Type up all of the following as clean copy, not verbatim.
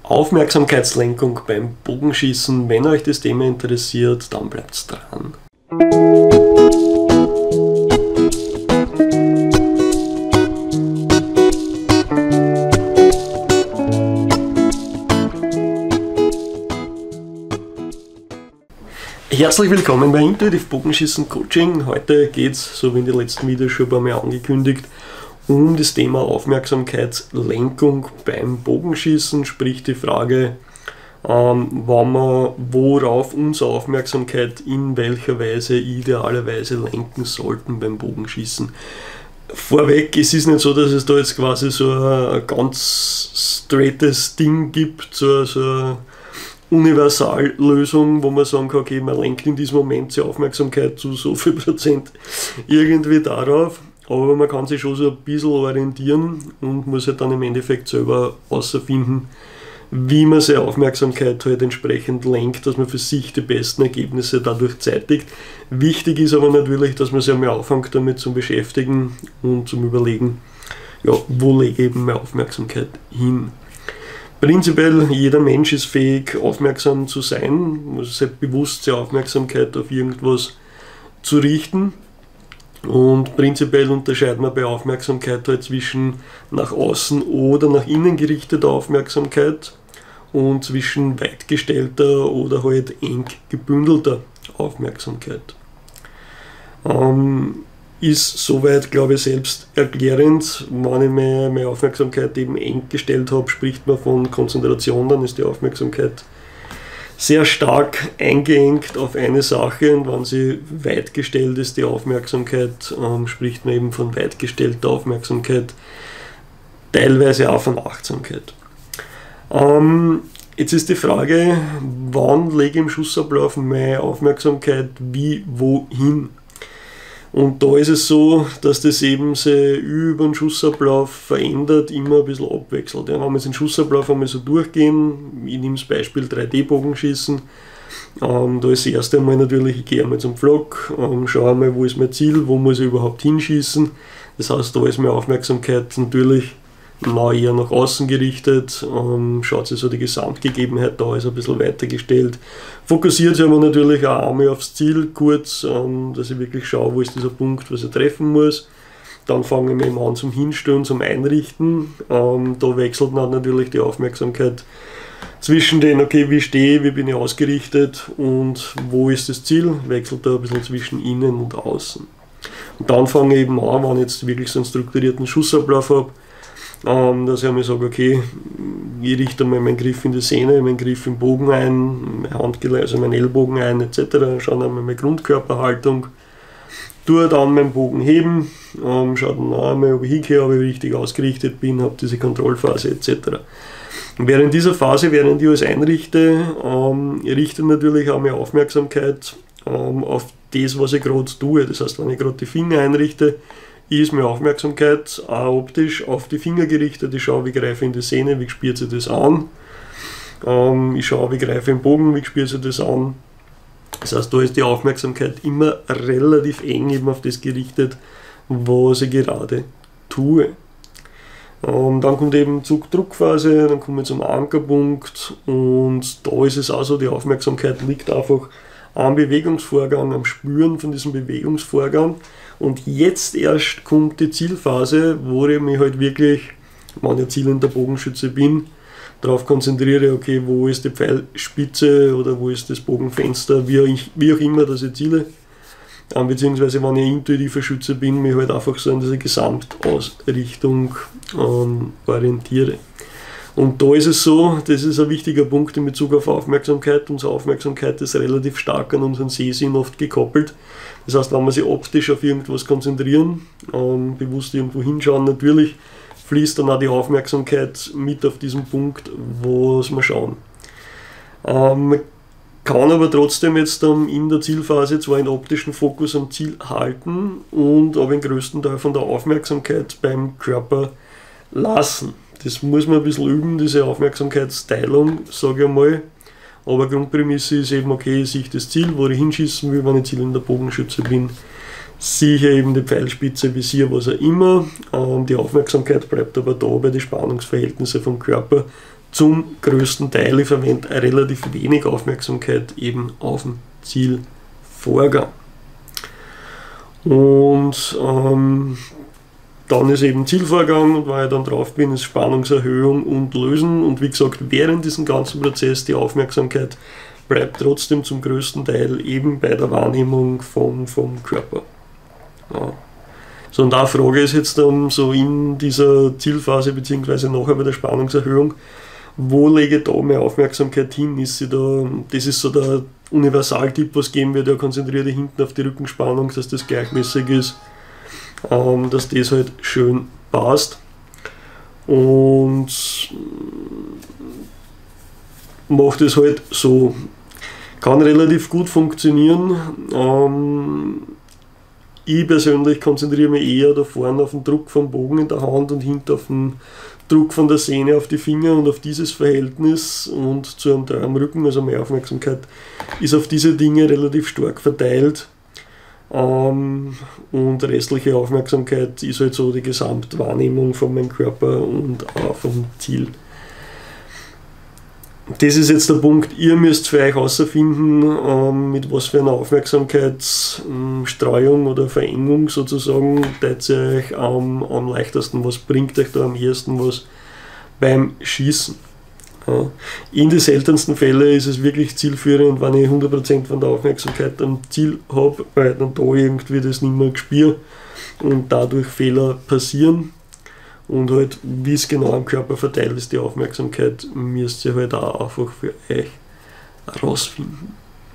Aufmerksamkeitslenkung beim Bogenschießen. Wenn euch das Thema interessiert, dann bleibt dran. Herzlich willkommen bei Intuitiv Bogenschießen Coaching. Heute geht es, so wie in den letzten Videos schon ein paar Mal angekündigt, um das Thema Aufmerksamkeitslenkung beim Bogenschießen, sprich die Frage, worauf unsere Aufmerksamkeit in welcher Weise idealerweise lenken sollten beim Bogenschießen. Vorweg, es ist nicht so, dass es da jetzt quasi so ein ganz straightes Ding gibt, so eine Universallösung, wo man sagen kann, okay, man lenkt in diesem Moment die Aufmerksamkeit zu so viel Prozent irgendwie darauf. Aber man kann sich schon so ein bisschen orientieren und muss halt dann im Endeffekt selber herausfinden, wie man seine Aufmerksamkeit halt entsprechend lenkt, dass man für sich die besten Ergebnisse dadurch zeitigt. Wichtig ist aber natürlich, dass man sich einmal anfängt damit zu beschäftigen und zum Überlegen, ja, wo lege ich eben meine Aufmerksamkeit hin. Prinzipiell, jeder Mensch ist fähig, aufmerksam zu sein, muss sich bewusst seine Aufmerksamkeit auf irgendwas zu richten. Und prinzipiell unterscheidet man bei Aufmerksamkeit halt zwischen nach außen oder nach innen gerichteter Aufmerksamkeit und zwischen weitgestellter oder halt eng gebündelter Aufmerksamkeit. Ist soweit, glaube ich, selbst erklärend. Wenn ich meine Aufmerksamkeit eben eng gestellt habe, spricht man von Konzentration, dann ist die Aufmerksamkeit sehr stark eingeengt auf eine Sache, und wenn sie weit gestellt ist, die Aufmerksamkeit, spricht man eben von weit gestellter Aufmerksamkeit, teilweise auch von Achtsamkeit. Jetzt ist die Frage, wann lege ich im Schussablauf meine Aufmerksamkeit wie, wohin? Und da ist es so, dass das eben sich über den Schussablauf verändert, immer ein bisschen abwechselt. Ja, wenn wir den Schussablauf einmal so durchgehen, ich nehme das Beispiel 3D-Bogenschießen, da ist das erste Mal natürlich, ich gehe einmal zum Pflock, schaue einmal, wo ist mein Ziel, wo muss ich überhaupt hinschießen. Das heißt, da ist meine Aufmerksamkeit natürlich eher nach außen gerichtet, schaut sich so die Gesamtgegebenheit da, ist ein bisschen weitergestellt. Fokussiert sich aber natürlich auch einmal aufs Ziel kurz, dass ich wirklich schaue, wo ist dieser Punkt, was ich treffen muss. Dann fange ich eben an zum Hinstellen, zum Einrichten. Da wechselt dann natürlich die Aufmerksamkeit zwischen den, okay, wie stehe ich, wie bin ich ausgerichtet und wo ist das Ziel, wechselt da ein bisschen zwischen innen und außen. Und dann fange ich eben an, wenn ich jetzt wirklich so einen strukturierten Schussablauf habe, dass ich mir sage, okay, ich richte mal meinen Griff in die Sehne, meinen Griff im Bogen ein, mein Handgelenk, also meinen Ellbogen ein, etc. Schaue dann mal meine Grundkörperhaltung, tue dann meinen Bogen heben, schaue dann auch einmal, ob ich hingehe, ob ich richtig ausgerichtet bin, habe diese Kontrollphase, etc. Und während dieser Phase, während ich alles einrichte, richte natürlich auch meine Aufmerksamkeit auf das, was ich gerade tue. Das heißt, wenn ich gerade die Finger einrichte, ist meine Aufmerksamkeit auch optisch auf die Finger gerichtet. Ich schaue, wie greife ich in die Sehne, wie spürt sich das an. Ich schaue, wie greife ich im Bogen, wie spürt sich das an. Das heißt, da ist die Aufmerksamkeit immer relativ eng eben auf das gerichtet, was ich gerade tue. Dann kommt eben Zug-Druckphase, dann kommen wir zum Ankerpunkt und da ist es auch so, die Aufmerksamkeit liegt einfach am Bewegungsvorgang, am Spüren von diesem Bewegungsvorgang. Und jetzt erst kommt die Zielphase, wo ich mich halt wirklich, wenn ich zielender Bogenschütze bin, darauf konzentriere, okay, wo ist die Pfeilspitze oder wo ist das Bogenfenster, wie auch immer, dass ich ziele. Beziehungsweise, wenn ich ein intuitiver Schütze bin, mich halt einfach so an diese Gesamtausrichtung orientiere. Und da ist es so, das ist ein wichtiger Punkt in Bezug auf Aufmerksamkeit. Unsere Aufmerksamkeit ist relativ stark an unseren Sehsinn oft gekoppelt. Das heißt, wenn wir sich optisch auf irgendwas konzentrieren, bewusst irgendwo hinschauen, natürlich fließt dann auch die Aufmerksamkeit mit auf diesen Punkt, wo wir schauen. Man kann aber trotzdem jetzt in der Zielphase zwar einen optischen Fokus am Ziel halten und aber den größten Teil von der Aufmerksamkeit beim Körper lassen. Das muss man ein bisschen üben, diese Aufmerksamkeitsteilung, sage ich mal. Aber Grundprämisse ist eben, okay, ich sehe das Ziel, wo ich hinschießen will, wenn ich zielender Bogenschütze bin. Sehe ich eben die Pfeilspitze, Visier, was auch immer. Die Aufmerksamkeit bleibt aber da bei den Spannungsverhältnissen vom Körper zum größten Teil. Ich verwende relativ wenig Aufmerksamkeit eben auf den Zielvorgang. Und dann ist eben Zielvorgang, und weil ich dann drauf bin, ist Spannungserhöhung und Lösen. Und wie gesagt, während diesem ganzen Prozess die Aufmerksamkeit bleibt trotzdem zum größten Teil eben bei der Wahrnehmung vom Körper. Ja. So, und da Frage ist jetzt dann so in dieser Zielphase bzw. nachher bei der Spannungserhöhung, wo lege ich da meine Aufmerksamkeit hin? Das ist so der Universaltipp, was geben wird, der konzentriert dich hinten auf die Rückenspannung, dass das gleichmäßig ist, dass das halt schön passt. Und macht es halt so. Kann relativ gut funktionieren. Ich persönlich konzentriere mich eher da vorne auf den Druck vom Bogen in der Hand und hinten auf den Druck von der Sehne auf die Finger und auf dieses Verhältnis und zu einem Teil am Rücken. Also meine Aufmerksamkeit ist auf diese Dinge relativ stark verteilt. Und restliche Aufmerksamkeit ist halt so die Gesamtwahrnehmung von meinem Körper und auch vom Ziel. Das ist jetzt der Punkt, ihr müsst für euch herausfinden, mit was für einer Aufmerksamkeitsstreuung oder Verengung sozusagen teilt ihr euch am leichtesten, was bringt euch da am ehesten was beim Schießen. In den seltensten Fällen ist es wirklich zielführend, wenn ich 100% von der Aufmerksamkeit am Ziel habe, weil dann da irgendwie das nicht mehr spüre und dadurch Fehler passieren. Und halt, wie es genau am Körper verteilt ist, die Aufmerksamkeit, müsst ihr halt auch einfach für euch herausfinden.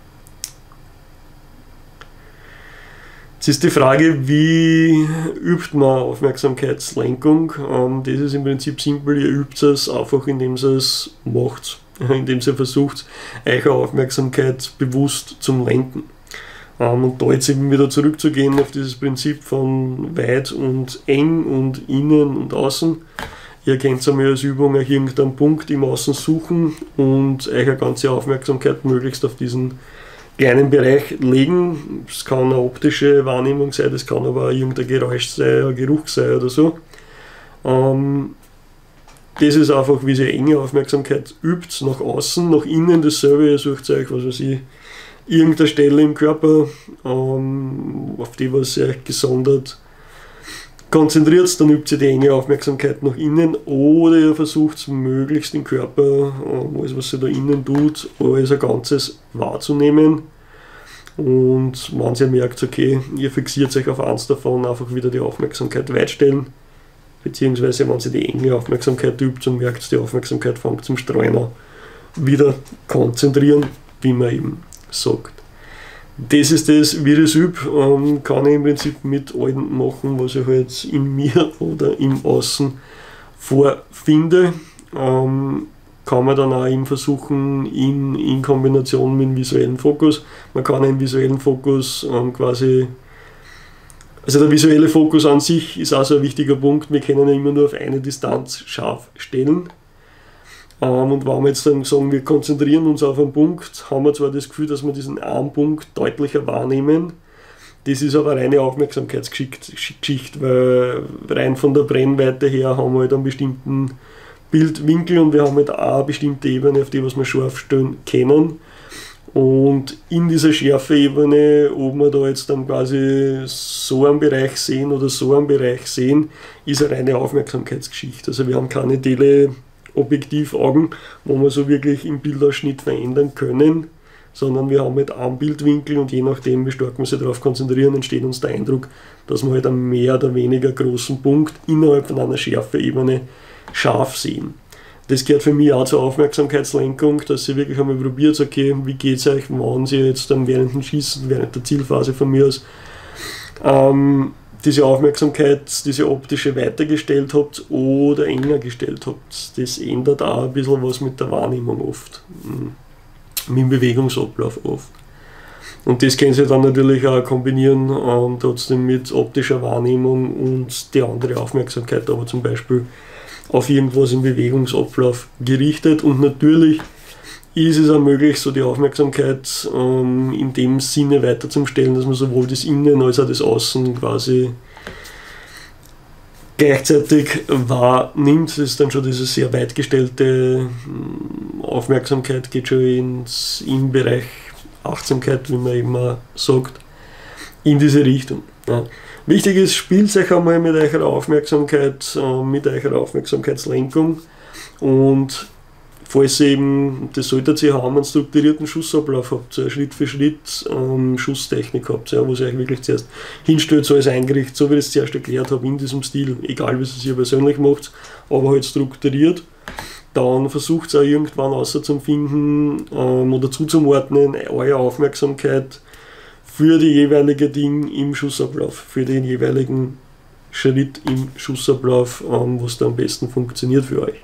Jetzt ist die Frage, wie übt man Aufmerksamkeitslenkung? Das ist im Prinzip simpel, ihr übt es einfach, indem ihr es macht, indem ihr versucht, eure Aufmerksamkeit bewusst zu lenken. Und da jetzt eben wieder zurückzugehen auf dieses Prinzip von weit und eng und innen und außen. Ihr könnt es einmal als Übung euch irgendeinen Punkt im Außen suchen und eure ganze Aufmerksamkeit möglichst auf diesen kleinen Bereich legen. Es kann eine optische Wahrnehmung sein, das kann aber auch irgendein Geräusch sein, ein Geruch sein oder so. Das ist einfach, wie ihr enge Aufmerksamkeit übt, nach außen, nach innen dasselbe. Ihr sucht euch, was weiß ich, irgendeine Stelle im Körper, auf die was ihr euch gesondert konzentriert, dann übt ihr die enge Aufmerksamkeit nach innen oder ihr versucht möglichst den Körper, alles was ihr da innen tut, als ein Ganzes wahrzunehmen. Und wenn ihr merkt, okay, ihr fixiert euch auf eins davon, einfach wieder die Aufmerksamkeit weitstellen, beziehungsweise wenn ihr die enge Aufmerksamkeit übt und merkt, die Aufmerksamkeit fängt zum Streuen an, wieder konzentrieren, wie man eben sagt. Das ist das, wie ich das übe, kann ich im Prinzip mit allem machen, was ich halt in mir oder im Außen vorfinde. Kann man dann auch eben versuchen in Kombination mit dem visuellen Fokus. Man kann einen visuellen Fokus quasi, also der visuelle Fokus an sich ist auch so ein wichtiger Punkt. Wir können ja immer nur auf eine Distanz scharf stellen. Und wenn wir jetzt dann sagen, wir konzentrieren uns auf einen Punkt, haben wir zwar das Gefühl, dass wir diesen einen Punkt deutlicher wahrnehmen. Das ist aber reine Aufmerksamkeitsgeschichte, weil rein von der Brennweite her haben wir halt einen bestimmten Bildwinkel und wir haben halt auch eine bestimmte Ebene, auf die was wir scharf stellen können. Und in dieser Schärfe-Ebene, ob wir da jetzt dann quasi so einen Bereich sehen oder so einen Bereich sehen, ist eine reine Aufmerksamkeitsgeschichte. Also wir haben keine Teleobjektivaugen, wo wir so wirklich im Bildausschnitt verändern können, sondern wir haben halt einen Bildwinkel und je nachdem, wie stark wir sich darauf konzentrieren, entsteht uns der Eindruck, dass wir halt einen mehr oder weniger großen Punkt innerhalb von einer Schärfe-Ebene scharf sehen. Das gehört für mich auch zur Aufmerksamkeitslenkung, dass ihr wirklich einmal probiert, okay, wie geht es euch, wenn ihr jetzt dann während dem Schießen, während der Zielphase von mir aus, diese Aufmerksamkeit, diese optische weitergestellt habt oder enger gestellt habt. Das ändert auch ein bisschen was mit der Wahrnehmung oft, mit dem Bewegungsablauf oft. Und das können Sie dann natürlich auch kombinieren, trotzdem mit optischer Wahrnehmung und die andere Aufmerksamkeit, aber zum Beispiel auf irgendwas im Bewegungsablauf gerichtet. Und natürlich ist es auch möglich, so die Aufmerksamkeit in dem Sinne weiterzustellen, dass man sowohl das Innen als auch das Außen quasi gleichzeitig wahrnimmt, ist dann schon diese sehr weit gestellte Aufmerksamkeit, geht schon im Bereich Achtsamkeit, wie man eben auch sagt, in diese Richtung. Ja. Wichtig ist, spielt euch einmal mit eurer Aufmerksamkeit, mit eurer Aufmerksamkeitslenkung, und falls ihr eben, das solltet ihr haben, einen strukturierten Schussablauf habt, eine Schritt für Schritt Schusstechnik habt, ja, wo ihr euch wirklich zuerst hinstellt, so als eingerichtet, so wie ich es zuerst erklärt habe, in diesem Stil, egal wie es ihr persönlich macht, aber halt strukturiert. Dann versucht ihr auch irgendwann auszufinden oder zuzuordnen, eure Aufmerksamkeit für die jeweilige Ding im Schussablauf, für den jeweiligen Schritt im Schussablauf, was da am besten funktioniert für euch.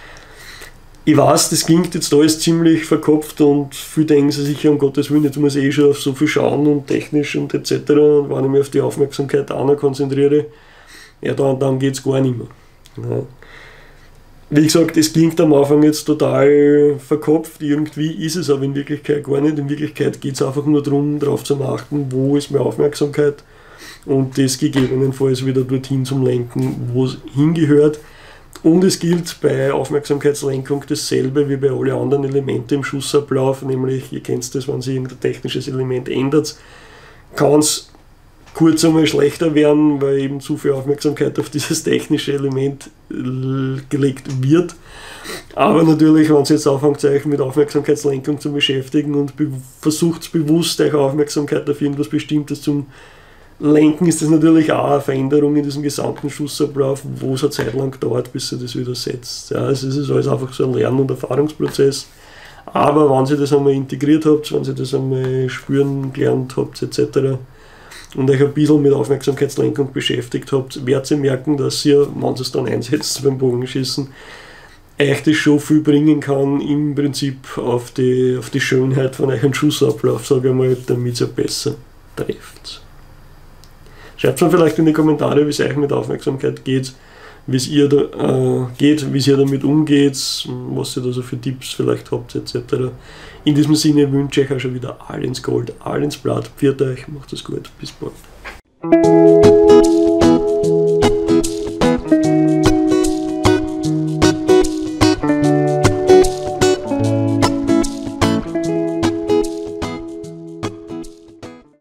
Ich weiß, das klingt jetzt alles ziemlich verkopft und viele denken sich sicher, um Gottes Willen, jetzt muss ich schon auf so viel schauen und technisch und etc. Und wenn ich mich auf die Aufmerksamkeit auch noch konzentriere, ja, dann geht es gar nicht mehr. Ja. Wie gesagt, es klingt am Anfang jetzt total verkopft, irgendwie ist es aber in Wirklichkeit gar nicht. In Wirklichkeit geht es einfach nur darum, darauf zu achten, wo ist meine Aufmerksamkeit, und das gegebenenfalls wieder dorthin zum Lenken, wo es hingehört. Und es gilt bei Aufmerksamkeitslenkung dasselbe wie bei allen anderen Elementen im Schussablauf, nämlich, ihr kennt das, wenn sich irgendein technisches Element ändert, kann es kurz einmal schlechter werden, weil eben zu viel Aufmerksamkeit auf dieses technische Element gelegt wird. Aber natürlich, wenn ihr jetzt anfangt, euch mit Aufmerksamkeitslenkung zu beschäftigen und versucht bewusst eure Aufmerksamkeit auf irgendwas Bestimmtes zu lenken, ist das natürlich auch eine Veränderung in diesem gesamten Schussablauf, wo es eine Zeit lang dauert, bis sich das wieder setzt. Ja, also es ist alles einfach so ein Lern- und Erfahrungsprozess. Aber wenn ihr das einmal integriert habt, wenn ihr das einmal spüren gelernt habt etc. und euch ein bisschen mit Aufmerksamkeitslenkung beschäftigt habt, werdet ihr merken, dass ihr, wenn ihr es dann einsetzt beim Bogenschießen, euch das schon viel bringen kann, im Prinzip auf die Schönheit von eurem Schussablauf, sage ich mal, damit ihr besser trefft. Schreibt mir vielleicht in die Kommentare, wie es euch mit Aufmerksamkeit geht, wie es ihr damit umgeht, was ihr da so für Tipps vielleicht habt etc. In diesem Sinne wünsche ich euch auch schon wieder all ins Gold, all ins Blatt. Pfiat euch, macht es gut, bis bald.